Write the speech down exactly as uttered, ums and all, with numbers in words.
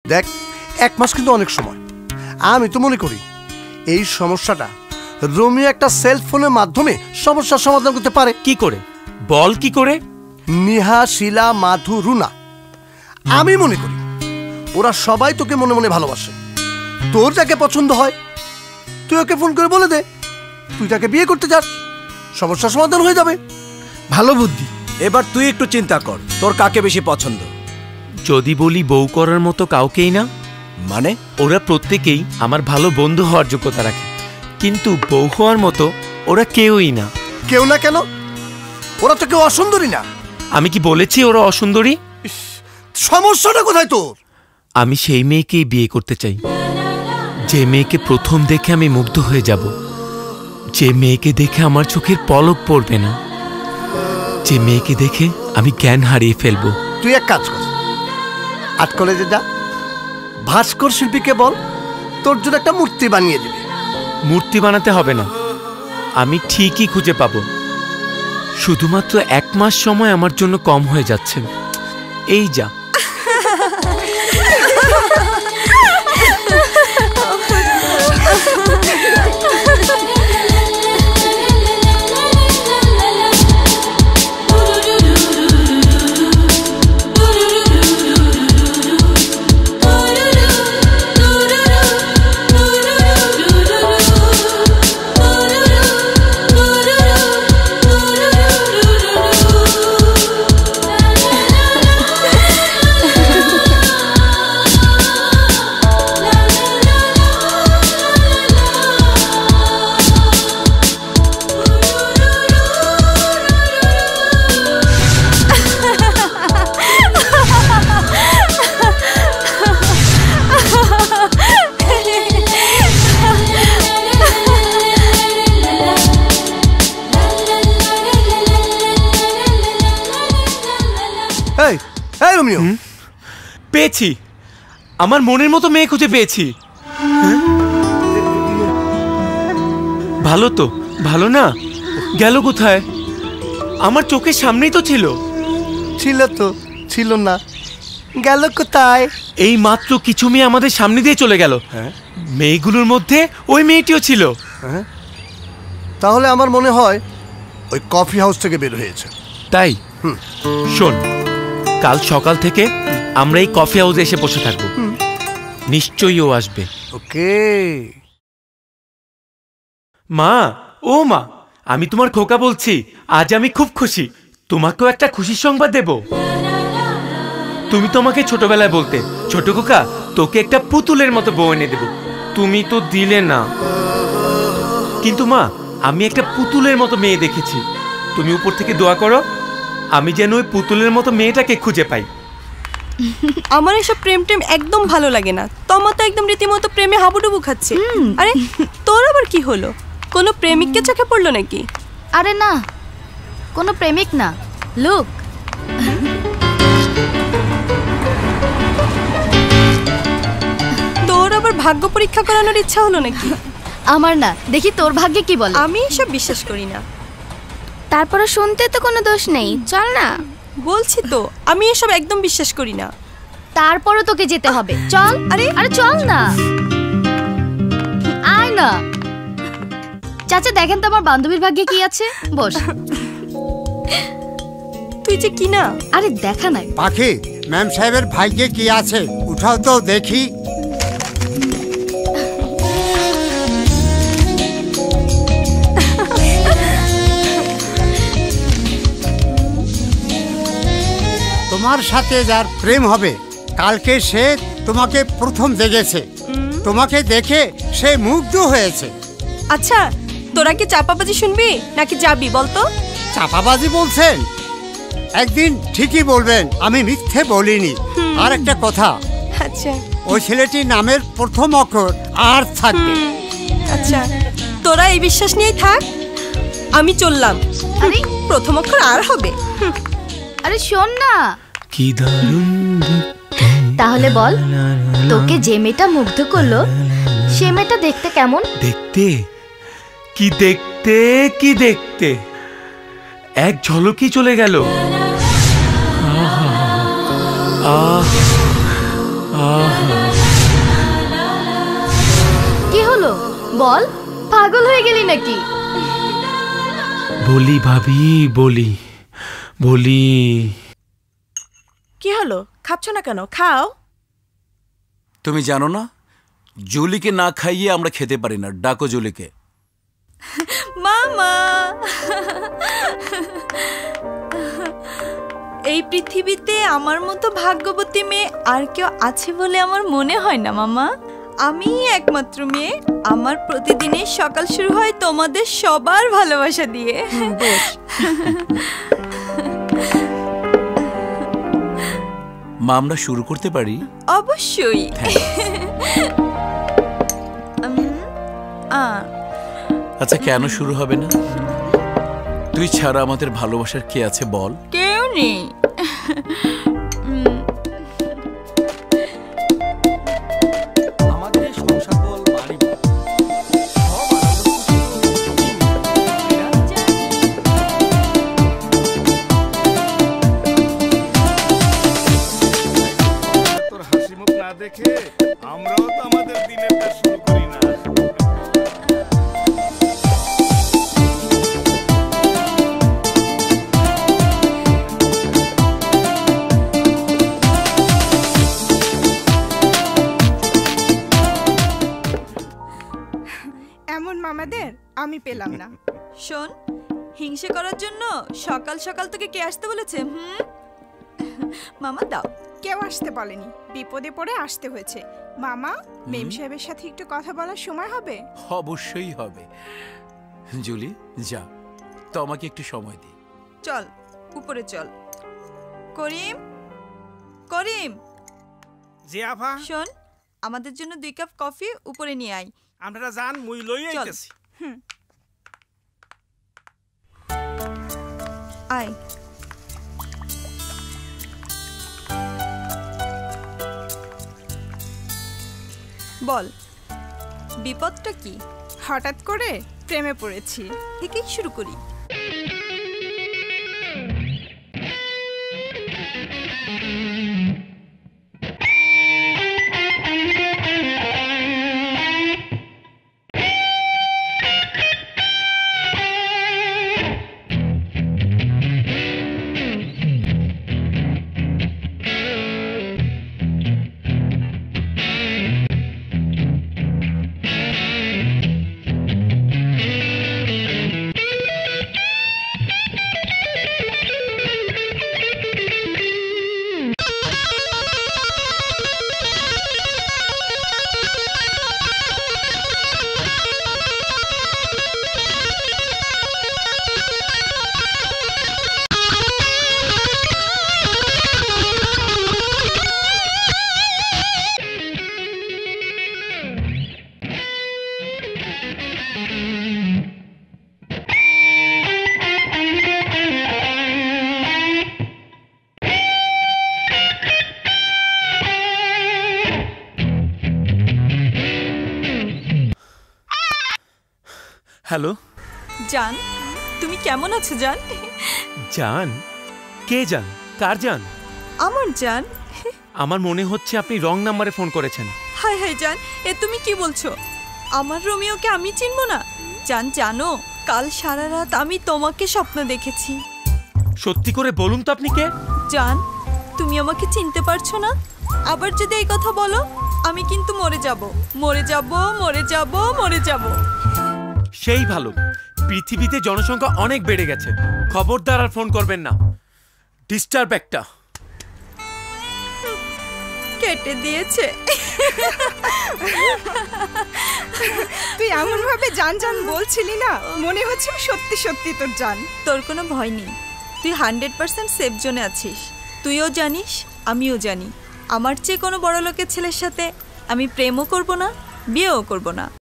দেখ, এক মাস কিন্তু অনেক সময়। আমি তো মনে করি এই সমস্যাটা রোমিও একটা সেলফোনের মাধ্যমে সমস্যার সমাধান করতে পারে। কি করে বল? কি করে? নিহা, শিলা, মাধু, রুনা, আমি মনে করি ওরা সবাই তোকে মনে মনে ভালোবাসে। তোর যাকে পছন্দ হয় তুই ওকে ফোন করে বলে দে তুই তাকে বিয়ে করতে চাস, সমস্যার সমাধান হয়ে যাবে। ভালো বুদ্ধি। এবার তুই একটু চিন্তা কর, তোর কাকে বেশি পছন্দ? যদি বলি বউ করার মতো কাউকেই না। মানে? ওরা প্রত্যেকেই আমার ভালো বন্ধু হওয়ার যোগ্যতা রাখে, কিন্তু বউ হওয়ার মতো ওরা কেউই না। কেউ না কেন? ওরা তো কেউ অসুন্দরী না। আমি কি বলেছি ওরা অসুন্দরী? সমস্যাটা কোথায় তোর? আমি সেই মেয়েকেই বিয়ে করতে চাই, যে মেয়েকে প্রথম দেখে আমি মুগ্ধ হয়ে যাব, যে মেয়েকে দেখে আমার চোখের পলক পড়বে না, যে মেয়েকে দেখে আমি জ্ঞান হারিয়ে ফেলবো। তুই এক কাজ কর, আর্ট কলেজে যা, ভাস্কর শিল্পীকে বল তোর জন্য একটা মূর্তি বানিয়ে দিবে। মূর্তি বানাতে হবে না, আমি ঠিকই খুঁজে পাবো। শুধুমাত্র এক মাস সময় আমার জন্য কম হয়ে যাচ্ছে। এই যা। পেয়েছি, আমার মনের মতো মেয়ে খুঁজে পেয়েছি। ভালো তো? ভালো না? গেল কোথায়? আমার চোখের সামনেই তো ছিল। ছিল তো, ছিল না, গেল কোথায়? এই মাত্র কিছু মেয়ে আমাদের সামনে দিয়ে চলে গেল। মেয়েগুলোর মধ্যে ওই মেয়েটিও ছিল। তাহলে আমার মনে হয় ওই কফি হাউস থেকে বের হয়েছে। তাই? শোন, কাল সকাল থেকে আমরা এই কফি হাউসে এসে বসে থাকবো, নিশ্চয়ই ও আসবে। ওকে মা, ও মা, আমি তোমার খোকা বলছি। আজ আমি খুব খুশি, তোমাকেও একটা খুশির সংবাদ দেব। তুমি তোমাকে ছোটবেলায় বলতে, ছোট খোকা তোকে একটা পুতুলের মতো বউ এনে দেব, তুমি তো দিলে না। কিন্তু মা, আমি একটা পুতুলের মতো মেয়ে দেখেছি। তুমি উপর থেকে দোয়া করো আমি যেন ওই পুতুলের মতো মেয়েটাকে খুঁজে পাই। আমার এসব প্রেম টেম একদম ভালো লাগে না। তোমার তো একদম রীতিমতো প্রেমে হাবুডুবু খাচ্ছে। আরে তোর আবার কি হলো? কোনো প্রেমিককে চোখে পড়লো নাকি? আরে না, কোনো প্রেমিক না, লুক। তোর আবার ভাগ্য পরীক্ষা করানোর ইচ্ছা হলো নাকি? আমার না, দেখি তোর ভাগ্যে কি বলে। আমি এসব বিশ্বাস করি না। তারপরে শুনতে তো কোনো দোষ নেই, চল না। বলছি তো আমি এসব একদম বিশ্বাস করি না। তারপরে তোকে যেতে হবে, চল। আরে আরে চল না, আয় না। চাচা দেখেন তো আমার বান্ধবীর ভাগ্যে কি আছে, বস। তুই যে কি না। আরে দেখা নাই পাখি, ম্যাম সাহেবের ভাগ্যে কি আছে উঠাও তো দেখি। তোমার সাথে যার প্রেম হবে কালকে সে তোমাকে প্রথম দেখেছে, তোমাকে দেখে সে মুগ্ধ হয়েছে। আচ্ছা, তোরা কি চাপাবাজি শুনবি নাকি যাবি বলতো? চাপাবাজি বলছেন? একদিন ঠিকই বলবেন, আমি মিথ্যে বলিনি। আর একটা কথা, আচ্ছা, ওই ছেলেটির নামের প্রথম অক্ষর আর থাকবে। আচ্ছা, তোরা এই বিশ্বাস নিয়েই থাক, আমি চললাম। আরে প্রথম অক্ষর আর হবে। আরে শোন না, কি দারুণ। তাহলে বল, তোকে যে মেয়েটা মুগ্ধ করলো সে মেয়েটা দেখতে কেমন? দেখতে? কি দেখতে, কি দেখতে, এক ঝলকই চলে গেল। আহ কি হলো বল, পাগল হয়ে গেলি নাকি? বলি ভাবি, বলি বলি। কি হলো, খাচ্ছ না কেন? খাও। তুমি জানো না, জুলিকে না খাইয়ে আমরা খেতে পারি না। ডাকো জুলিকে। মামা, এই পৃথিবীতে আমার মতো ভাগ্যবতী মেয়ে আর কেউ আছে বলে আমার মনে হয় না মামা। আমি একমাত্র মেয়ে। আমার প্রতিদিনের সকাল শুরু হয় তোমাদের সবার ভালোবাসা দিয়ে। মা, আমরা শুরু করতে পারি? অবশ্যই। আচ্ছা, কেন শুরু হবে না? তুই ছাড়া আমাদের ভালোবাসার কে আছে বল? কেউ নেই। আমাদের সংসার বল, বাড়ি বল, তোর হাসি মুখ না দেখে আমরাও তো আমাদের দিনের কাজ শুরু করি না। এমন মামাদের আমি পেলাম না। শোন, হিংসে করার জন্য সকাল সকাল তোকে কে আসতে বলেছে? হুম, মামা দাও। কেউ আসতে বলেনি, বিপদে পড়ে আসতে হয়েছে। মামা, মেম সাহেবের সাথে একটু কথা বলার সময় হবে? অবশ্যই হবে। জুলি যা, তো আমাকে একটু সময় দে। চল উপরে চল। করিম, করিম, জি আভা। শোন, আমাদের জন্য দুই কাপ কফি উপরে নিয়ে আয়। আমরা জান মুই লই চল। আইতাছি। আয়। বল, বিপদটা কি? হঠাৎ করে প্রেমে পড়েছি। থেকেই শুরু করি। হ্যালো জান, তুমি কেমন আছো জান? জান? কে জান? কার জান? আমার জান। আমার মনে হচ্ছে আপনি রং নাম্বারে ফোন করেছেন। হাই হাই জান, এ তুমি কি বলছো? আমার রোমিওকে আমি চিনব না? জান জানো, কাল সারা রাত আমি তোমাকে স্বপ্ন দেখেছি। সত্যি করে বলুন তো আপনি কে? জান, তুমি আমাকে চিনতে পারছো না? আবার যদি এই কথা বলো, আমি কিন্তু মরে যাব, মরে যাব, মরে যাব, মরে যাব। সেই ভালো, পৃথিবীতে জনসংখ্যা অনেক বেড়ে গেছে। খবরদার আর ফোন করবেন না, ডিস্টার্ব একটা। কেটে দিয়েছে। তুই এমন ভাবে জান জান বলছিলি না, মনে হচ্ছে সত্যি সত্যি তোর জান। তোর কোনো ভয় নেই, তুই হান্ড্রেড পার্সেন্ট সেফ জোনে আছিস। তুইও জানিস, আমিও জানি, আমার চেয়ে কোনো বড় লোকের ছেলের সাথে আমি প্রেমও করব না, বিয়েও করব না।